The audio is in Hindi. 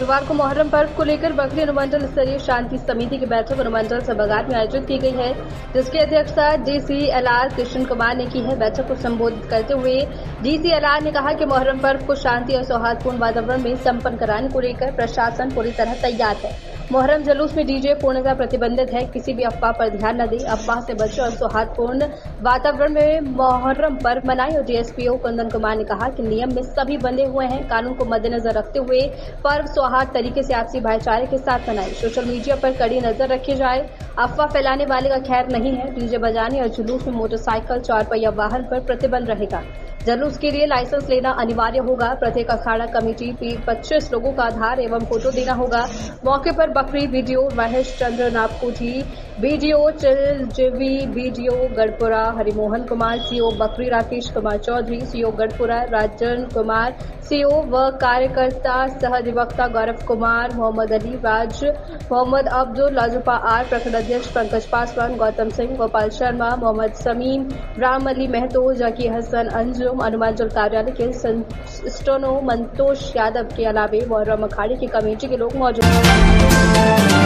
गुरुवार को मुहर्रम पर्व को लेकर बखरी अनुमंडल स्तरीय शांति समिति की बैठक अनुमंडल सभागार में आयोजित की गई है, जिसकी अध्यक्षता DCLR कृष्ण कुमार ने की है। बैठक को संबोधित करते हुए DCLR ने कहा कि मुहर्रम पर्व को शांति और सौहार्दपूर्ण वातावरण में संपन्न कराने को लेकर प्रशासन पूरी तरह तैयार है। मुहर्रम जुलूस में DJ पूर्णतः प्रतिबंधित है। किसी भी अफवाह पर ध्यान न दें, अफवाह से बचें और सौहार्दपूर्ण वातावरण में मुहर्रम पर्व मनाएं। और DSPO कुंदन कुमार ने कहा कि नियम में सभी बंधे हुए हैं। कानून को मद्देनजर रखते हुए पर्व सौहार्द तरीके से आपसी भाईचारे के साथ मनाएं। सोशल मीडिया पर कड़ी नजर रखी जाए। अफवाह फैलाने वाले का खैर नहीं है। DJ बजाने और जुलूस में मोटरसाइकिल, 4 पहिया वाहन पर प्रतिबंध रहेगा। जुलूस के लिए लाइसेंस लेना अनिवार्य होगा। प्रत्येक अखाड़ा कमेटी 25 लोगों का आधार एवं फोटो देना होगा। मौके पर बकरी BDO Mahesh Chandra नापकोठी, BDO Chiranjeevi, BDO Garhpura Harimohan Kumar, CO बकरी राकेश कुमार चौधरी, CO गढ़पुरा राजन कुमार, CO व कार्यकर्ता सह अधिवक्ता गौरव कुमार, मोहम्मद अली राज, मोहम्मद अब्दुल, लाजुपा R, प्रखंड अध्यक्ष पंकज पासवान, गौतम सिंह, गोपाल शर्मा, मोहम्मद समीम, राम अली महतो, जकी हसन अंजुम, अनुमंडल कार्यालय के स्टोनो मंतोष यादव के अलावे मुहर्रम अखाड़े की कमेटी के लोग मौजूद हैं।